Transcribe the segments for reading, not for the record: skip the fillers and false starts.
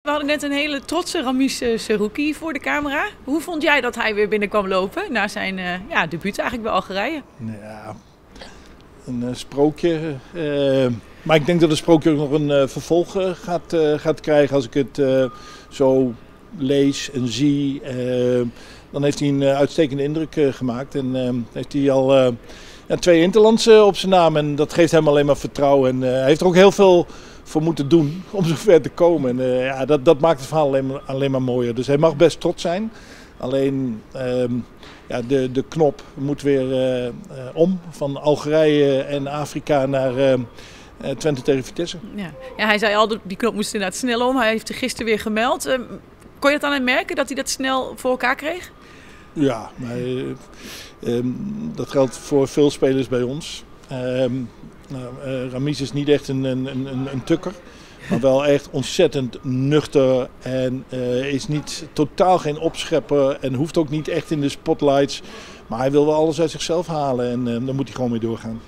We hadden net een hele trotse Ramiz Serouki voor de camera. Hoe vond jij dat hij weer binnen kwam lopen na zijn debuut eigenlijk bij Algerije? Ja, een sprookje. Maar ik denk dat het sprookje ook nog een vervolg gaat krijgen als ik het zo lees en zie. Dan heeft hij een uitstekende indruk gemaakt en heeft hij al 2 interlands op zijn naam. En dat geeft hem alleen maar vertrouwen. En hij heeft er ook heel veel voor moeten doen om zover te komen. En dat maakt het verhaal alleen maar mooier. Dus hij mag best trots zijn. Alleen de knop moet weer om van Algerije en Afrika naar Twente tegen Vitesse. Ja, hij zei al, die knop moest inderdaad snel om. Hij heeft er gisteren weer gemeld. Kon je dat aan hem merken, dat hij dat snel voor elkaar kreeg? Ja, maar, dat geldt voor veel spelers bij ons. Ramiz is niet echt een tukker, maar wel echt ontzettend nuchter en is totaal geen opschepper en hoeft ook niet echt in de spotlights. Maar hij wil wel alles uit zichzelf halen en daar moet hij gewoon mee doorgaan.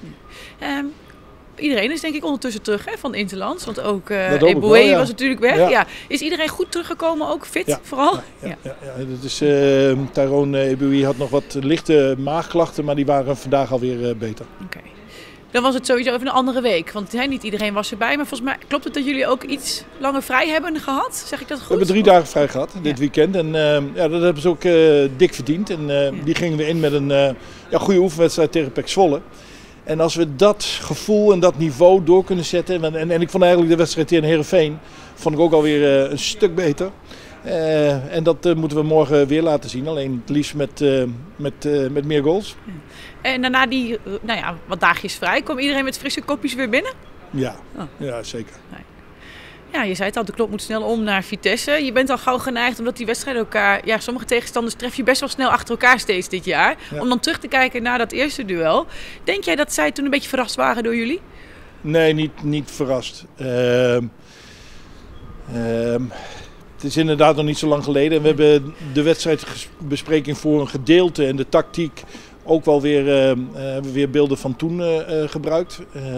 Iedereen is denk ik ondertussen terug van Interlands, want ook Eboué was natuurlijk weg. Ja. Ja. Is iedereen goed teruggekomen, ook fit vooral? Ja. Dat is, Tyrone Eboué had nog wat lichte maagklachten, maar die waren vandaag alweer beter. Okay. Dan was het sowieso even een andere week, want niet iedereen was erbij. Maar volgens mij klopt het dat jullie ook iets langer vrij hebben gehad? Zeg ik dat goed? We hebben 3 dagen vrij gehad dit weekend en dat hebben ze ook dik verdiend. En die gingen we in met een goede oefenwedstrijd tegen PEC Zwolle. En als we dat gevoel en dat niveau door kunnen zetten. En ik vond eigenlijk de wedstrijd tegen Heerenveen vond ik ook alweer een stuk beter. En dat moeten we morgen weer laten zien. Alleen het liefst met meer goals. En daarna die wat dagjes vrij. Kwam iedereen met frisse kopjes weer binnen? Ja, zeker. Nee. Ja, je zei het al, de klok moet snel om naar Vitesse. Je bent al gauw geneigd omdat die wedstrijden elkaar... Ja, sommige tegenstanders tref je best wel snel achter elkaar steeds dit jaar. Ja. Om dan terug te kijken naar dat eerste duel. Denk jij dat zij toen een beetje verrast waren door jullie? Nee, niet verrast. Het is inderdaad nog niet zo lang geleden. We hebben de wedstrijdbespreking voor een gedeelte en de tactiek ook wel weer beelden van toen gebruikt.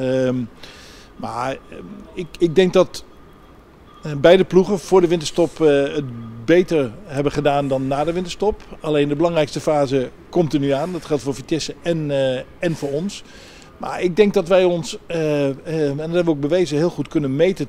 Maar ik denk dat beide ploegen voor de winterstop het beter hebben gedaan dan na de winterstop. Alleen de belangrijkste fase komt er nu aan. Dat geldt voor Vitesse en voor ons. Maar ik denk dat wij ons, en dat hebben we ook bewezen, heel goed kunnen meten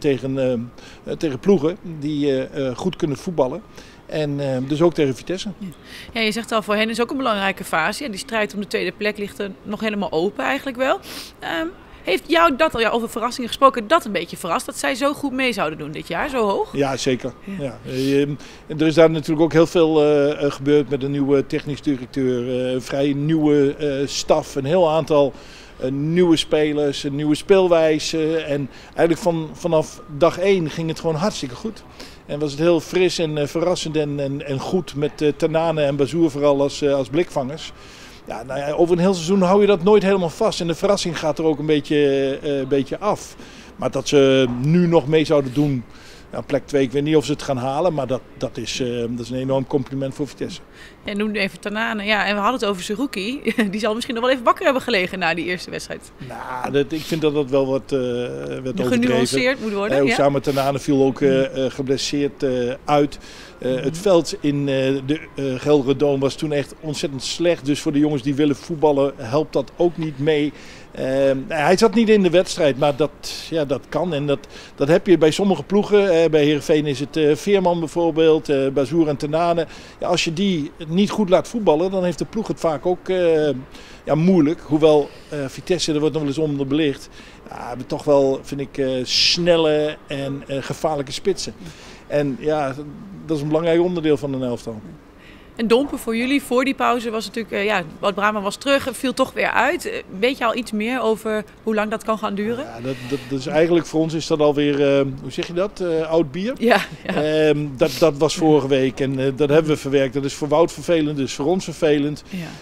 tegen ploegen die goed kunnen voetballen. En dus ook tegen Vitesse. Ja, je zegt al, voor hen is ook een belangrijke fase. Ja, die strijd om de tweede plek ligt er nog helemaal open eigenlijk wel. Heeft jou dat al over verrassingen gesproken, dat een beetje verrast? Dat zij zo goed mee zouden doen dit jaar, zo hoog? Ja, zeker. Ja. Er is daar natuurlijk ook heel veel gebeurd met een nieuwe technisch directeur. Een vrij nieuwe staf, een heel aantal nieuwe spelers, een nieuwe speelwijze. En eigenlijk vanaf dag 1 ging het gewoon hartstikke goed. En was het heel fris en verrassend en goed met Tanane en Bazoer vooral als blikvangers. Ja, over een heel seizoen hou je dat nooit helemaal vast. En de verrassing gaat er ook een beetje af. Maar dat ze nu nog mee zouden doen, plek 2, ik weet niet of ze het gaan halen. Maar dat is een enorm compliment voor Vitesse. Ja, noem nu even Tanane. Ja, en we hadden het over Serouki. Die zal misschien nog wel even wakker hebben gelegen na die eerste wedstrijd. Nou, ik vind dat dat wel wat overdreven. Genuanceerd moet worden. Oussama Tanane viel ook geblesseerd uit. Het veld in de Gelderdoom was toen echt ontzettend slecht. Dus voor de jongens die willen voetballen helpt dat ook niet mee. Hij zat niet in de wedstrijd, maar dat kan. En dat heb je bij sommige ploegen. Bij Heerenveen is het Veerman bijvoorbeeld, Bazoer en Tanane. Ja, als je die niet goed laat voetballen, dan heeft de ploeg het vaak ook moeilijk. Hoewel Vitesse, er wordt nog wel eens onderbelicht. Ja, hebben toch wel, vind ik, snelle en gevaarlijke spitsen. En ja, dat is een belangrijk onderdeel van een elftal. En Dompen voor jullie, voor die pauze was natuurlijk, Wout Brama was terug, viel toch weer uit. Weet je al iets meer over hoe lang dat kan gaan duren? Ja, dat is eigenlijk voor ons is dat alweer, hoe zeg je dat, oud bier? Ja. Dat was vorige week en dat hebben we verwerkt. Dat is voor Wout vervelend, dus voor ons vervelend.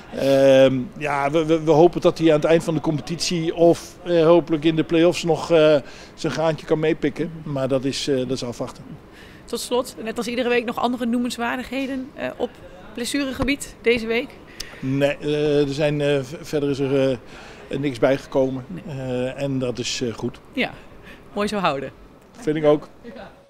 Ja. We hopen dat hij aan het eind van de competitie of hopelijk in de play-offs nog zijn graantje kan meepikken. Maar dat is afwachten. Tot slot, net als iedere week nog andere noemenswaardigheden op blessuregebied deze week? Nee, verder is er niks bijgekomen. Nee. En dat is goed. Ja, mooi zo houden. Vind ik ook. Ja.